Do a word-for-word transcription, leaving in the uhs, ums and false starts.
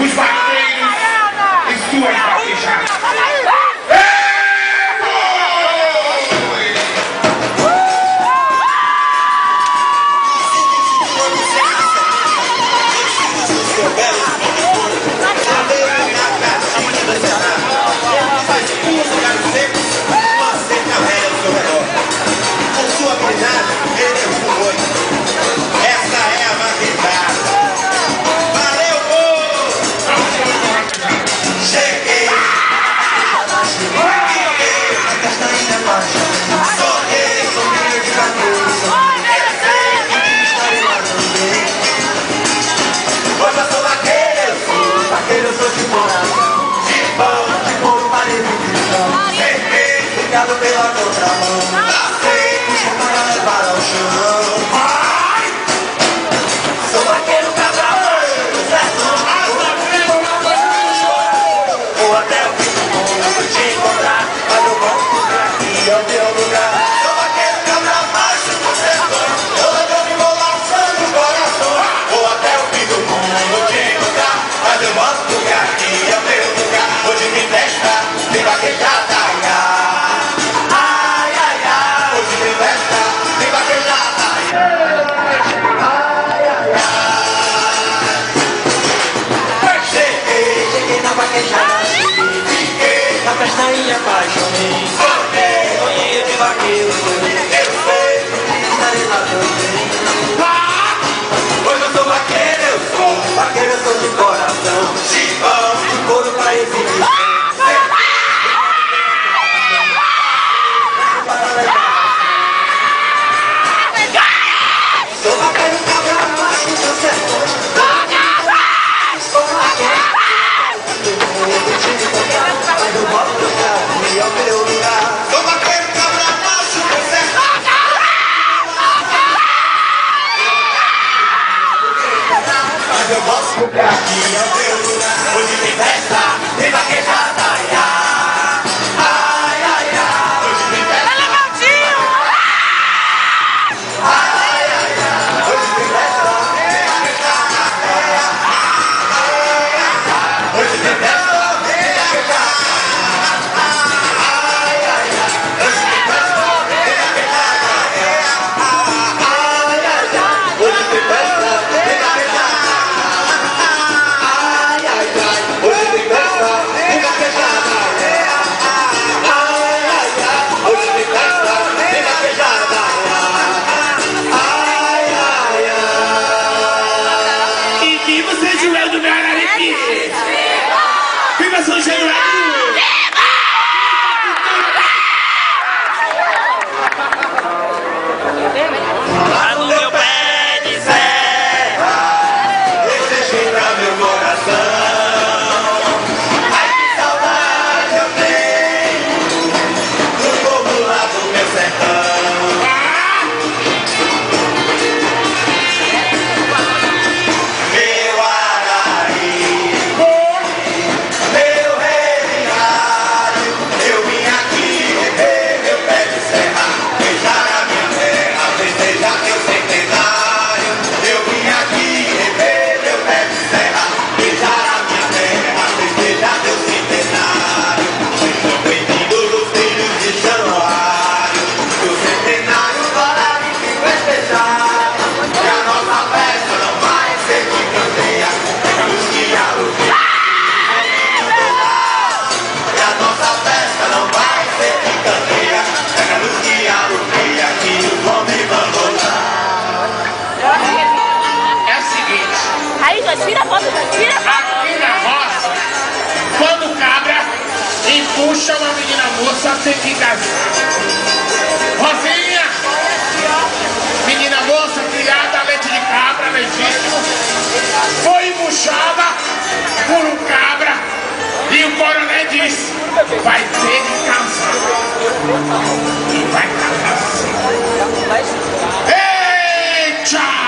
os vaqueiros e suas vaquejadas. Pela contramão, puxa para levar ao chão. Vai! Sou vaqueiro cabra manso, certo? Vou até o fim do mundo te encontrar, mas eu volto pra aqui, é o teu lugar. Sou vaqueiro cabra manso, certo? Eu levo me molação no coração. Vou até o fim do mundo te encontrar, mas eu volto pra aqui, é o teu lugar. Hoje me festa, tem vaquejada. Na festa me apaixonei, sonhei de vaqueiro, eu sei, estarei lá também. Hoje eu sou vaqueiro, eu sou vaqueiro, eu sou de coração, chibão, de couro pra exibir. Sou vaqueiro, cabra, macho, seu sertão. Sou vaqueiro, cabra, macho, você mas eu posso ficar aqui, é o teu lugar. Hoje tem festa, tem vaquejada, ai, ai, ai, ai. Hoje tem festa, é levantinho. Ai, ai, ai, hoje tem festa, tem vaquejada, ai, ai, ai. Hoje tem festa, tem vaquejada. Viva São Januário! Viva! Lá no meu pé de serra, deseja meu coração. Ai, que saudade eu tenho do povo lá do meu sertão. Tira a foto, tira a foto. Aqui na roça, quando o cabra empuxa uma menina moça, tem que casar. Rosinha, menina moça criada a leite de cabra legítimo, foi empuxada por um cabra e o coronel disse: vai ter que casar. E vai casar sim. Eita!